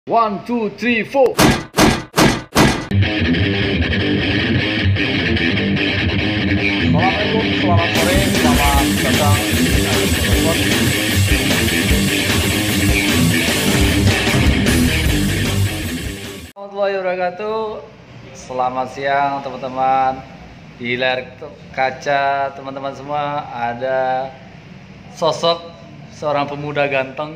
One, two, three, four. Assalamualaikum, selamat sore, selamat datang di warahmatullahi wabarakatuh. Selamat siang teman-teman. Di layar kaca teman-teman semua ada sosok seorang pemuda ganteng.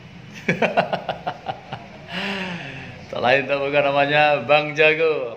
Tak lain tak bukan namanya Bang Jago.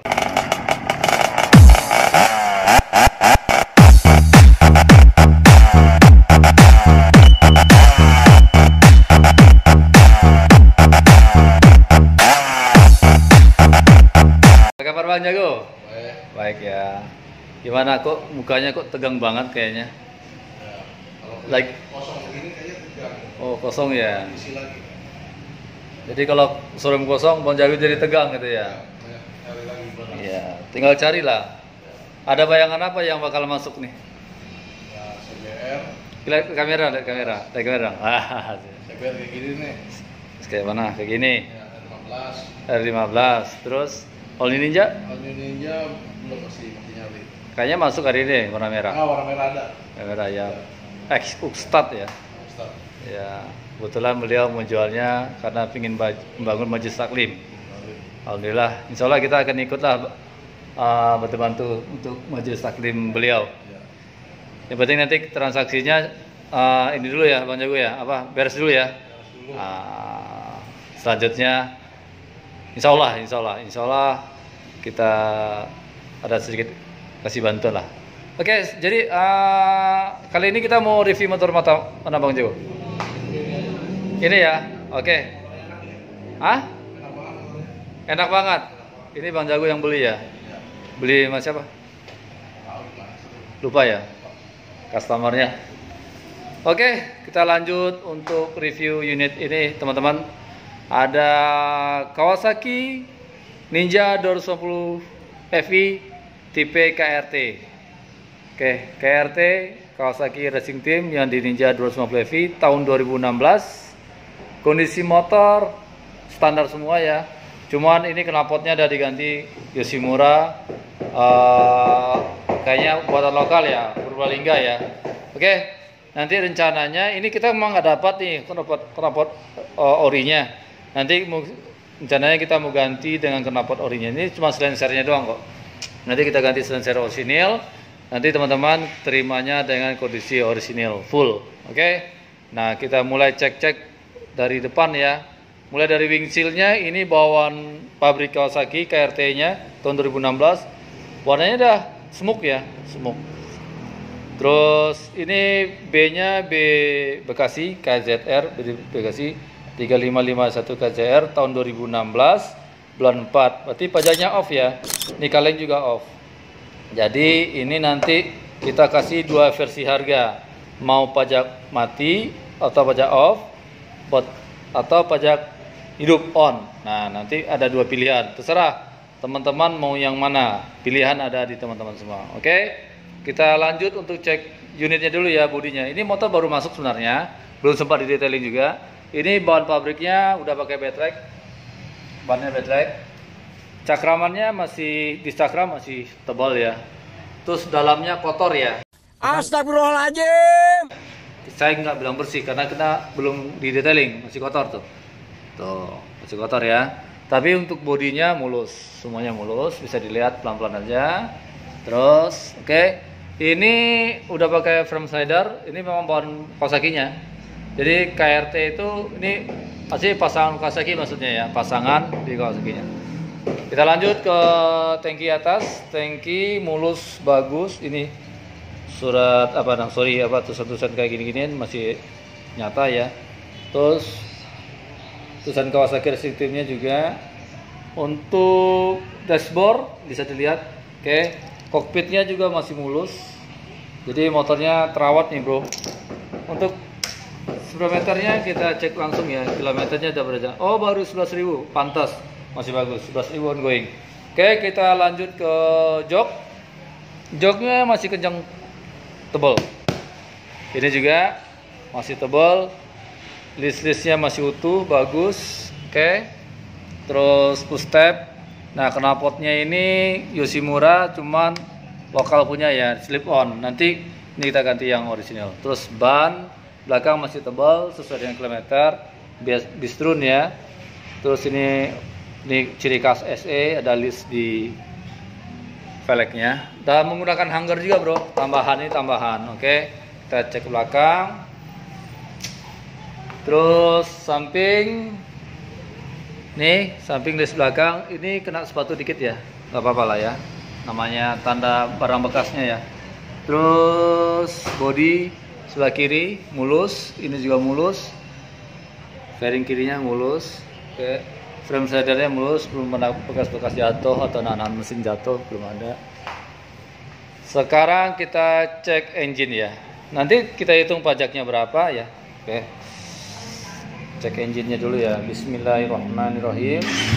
Apa kabar Bang Jago? Baik. Baik ya. Gimana kok mukanya kok tegang banget kayaknya? Ya, kalau Like kosong begini kayaknya tegang. oh kosong ya. Isi lagi. Jadi kalau showroom kosong Bang Jago jadi tegang gitu ya. Cari lagi barang. Iya, tinggal carilah. Ada bayangan apa yang bakal masuk nih? Ya, CBR. Lihat ke kamera, lihat kamera, lihat kamera. Ah, CBR kayak gini nih. kayak mana? Kayak gini. Ya, R15. R15, terus Only Ninja? Only Ninja belum masih nyari. Kayaknya masuk hari ini warna merah. Ah, warna merah ada. Warna merah ya. X Ustad ya. Ustaz. Ya, kebetulan beliau menjualnya karena ingin membangun majelis taklim. Alhamdulillah, insya Allah kita akan ikutlah bantu-bantu untuk majelis taklim beliau. Ya. Yang penting nanti transaksinya ini dulu ya Bang Jago ya, apa beres dulu ya. Dulu. Selanjutnya, insya Allah kita ada sedikit kasih bantuan lah. Oke, jadi kali ini kita mau review motor mana Bang Jago? Ini ya, oke. Hah? Enak banget. Ini Bang Jago yang beli ya? Beli sama siapa? Lupa ya? Customernya. Oke, kita lanjut untuk review unit ini teman-teman. Ada Kawasaki Ninja 250 FI tipe KRT. Oke, KRT Kawasaki Racing Team yang di Ninja 250 FI tahun 2016. Kondisi motor standar semua ya. Cuman ini knalpotnya udah diganti Yoshimura. Kayaknya buatan lokal ya, Purbalingga ya. Oke, nanti rencananya ini kita memang nggak dapat nih knalpot orinya. Nanti rencananya kita mau ganti dengan knalpot orinya. Ini cuma selensernya doang kok. Nanti kita ganti selenser orisinil. Nanti teman-teman terimanya dengan kondisi orisinil full. Oke. Nah, kita mulai cek-cek dari depan ya. Mulai dari wingshieldnya ini bawaan pabrik Kawasaki KRT-nya tahun 2016. Warnanya udah smoke ya, smoke. Terus ini B-nya B Bekasi KZR Bekasi 3551 KZR tahun 2016 bulan 4. Berarti pajaknya off ya. Ini kaleng juga off. Jadi ini nanti kita kasih dua versi harga. Mau pajak mati atau pajak off atau pajak hidup on. Nah, nanti ada dua pilihan. Terserah teman-teman mau yang mana. Pilihan ada di teman-teman semua. Oke. Kita lanjut untuk cek unitnya dulu ya, bodinya. Ini motor baru masuk sebenarnya, belum sempat di detailing juga. Ini bahan pabriknya udah pakai backtrack. Bannya backtrack. Cakramannya masih di cakram masih tebal ya. Terus dalamnya kotor ya. Astagfirullahaladzim. Saya nggak bilang bersih karena kita belum di detailing, masih kotor tuh. Tuh, masih kotor ya. Tapi untuk bodinya mulus, semuanya mulus, bisa dilihat pelan-pelan aja. Terus, oke. Ini udah pakai frame slider, ini memang bahan Kawasaki-nya. Jadi KRT itu ini masih pasangan Kawasaki maksudnya ya, pasangan di Kawasaki-nya. Kita lanjut ke tangki atas, tangki mulus bagus. Ini surat tulisan kayak gini-ginian masih nyata ya. Terus tulisan Kawasaki Racing Team-nya juga. Untuk dashboard bisa dilihat, oke. Kokpitnya juga masih mulus. Jadi motornya terawat nih bro. Untuk speedometernya kita cek langsung ya. Kilometernya udah berapa? Oh baru 11.000, pantas. Masih bagus, 11.000 ongoing. Oke, kita lanjut ke jok. Joknya masih kencang, tebal. Ini juga masih tebal. List-listnya masih utuh, bagus. Oke. terus push tab. Nah, knalpotnya ini Yoshimura, cuman lokal punya ya, slip on. Nanti ini kita ganti yang orisinal. Terus ban belakang masih tebal sesuai dengan kilometer, bistrun ya. Terus ini ciri khas SE, ada list di velgnya. Dan menggunakan hanger juga bro, tambahan. Oke, kita cek belakang. Terus samping nih, samping list belakang ini kena sepatu dikit ya, nggak apa-apa lah ya, namanya tanda barang bekasnya ya. Terus bodi sebelah kiri mulus, ini juga mulus, fairing kirinya mulus. Oke, frame slidernya mulus, belum ada bekas-bekas jatuh atau nanan mesin jatuh, belum ada. Sekarang kita cek engine ya. Nanti kita hitung pajaknya berapa ya. Oke. Cek engine-nya dulu ya. Bismillahirrahmanirrahim.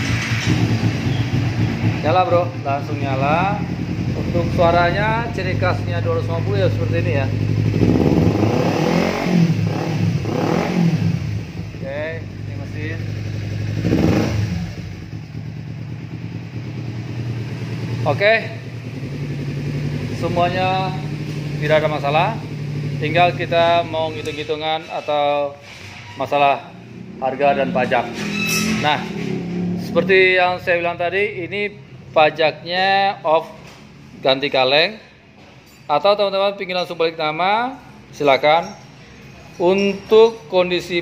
Nyala bro, langsung nyala. Untuk suaranya ciri khasnya 250 ya seperti ini ya. Oke, ini mesin. Oke, semuanya tidak ada masalah. Tinggal kita mau hitung-hitungan atau masalah harga dan pajak. Nah, seperti yang saya bilang tadi, ini pajaknya off ganti kaleng. Atau teman-teman ingin langsung balik nama, silakan. Untuk kondisi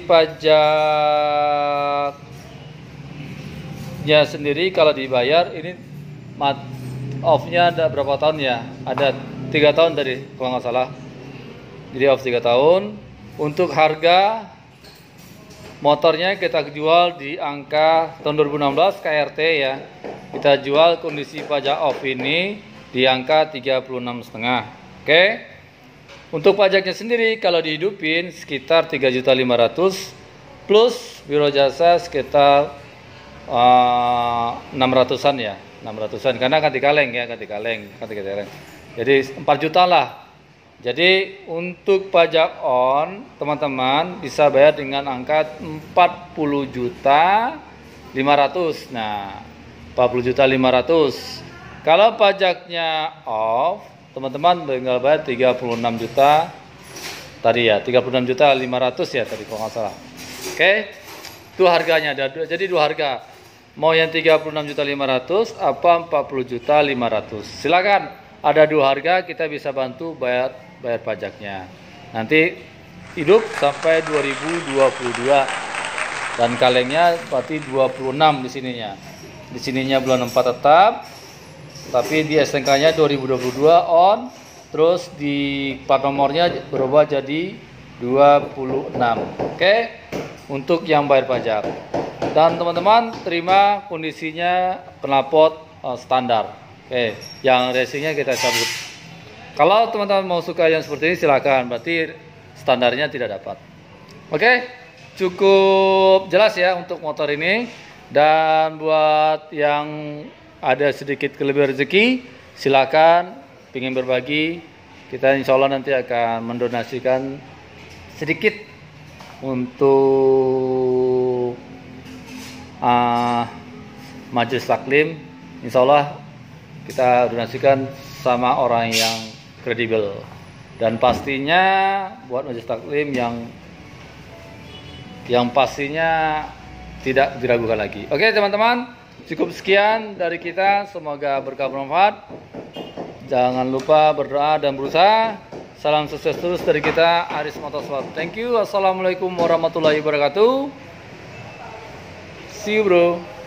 pajaknya sendiri kalau dibayar ini off-nya ada berapa tahun ya? Ada 3 tahun tadi kalau nggak salah. Jadi off 3 tahun. Untuk harga motornya kita jual di angka tahun 2016 KRT ya. Kita jual kondisi pajak off ini di angka 36,5. Oke. Untuk pajaknya sendiri kalau dihidupin sekitar 3.500.000 plus biro jasa sekitar 600-an ya. 600-an karena ganti kaleng ya, ganti kaleng. Jadi 4 juta lah. Jadi untuk pajak on teman-teman bisa bayar dengan angka 40.500.000. Nah, 40.500.000. Kalau pajaknya off, teman-teman tinggal bayar 36 juta tadi ya, 36.500.000 ya tadi kalau nggak salah. Oke, itu harganya. Jadi dua harga. Mau yang 36.500.000 apa 40.500.000. Silakan. Ada dua harga, kita bisa bantu bayar pajaknya. Nanti hidup sampai 2022 dan kalengnya berarti 26 di sininya. Di sininya bulan 4 tetap, tapi di STNK-nya 2022 on, terus di plat nomornya berubah jadi 26. Oke, untuk yang bayar pajak. Dan teman-teman terima kondisinya knalpot standar. Oke, yang racingnya kita cabut. Kalau teman-teman mau suka yang seperti ini silakan, berarti standarnya tidak dapat. Oke, cukup jelas ya untuk motor ini. Dan buat yang ada sedikit kelebihan rezeki, silakan ingin berbagi. Kita insya Allah nanti akan mendonasikan sedikit untuk Majelis Taklim. Insya Allah kita donasikan sama orang yang kredibel, dan pastinya buat Majelis Taklim yang pastinya tidak diragukan lagi. Oke teman-teman, cukup sekian dari kita, semoga berkah bermanfaat. Jangan lupa berdoa dan berusaha. Salam sukses terus dari kita, Aris Motorsport. Thank you. Assalamualaikum warahmatullahi wabarakatuh. See you bro.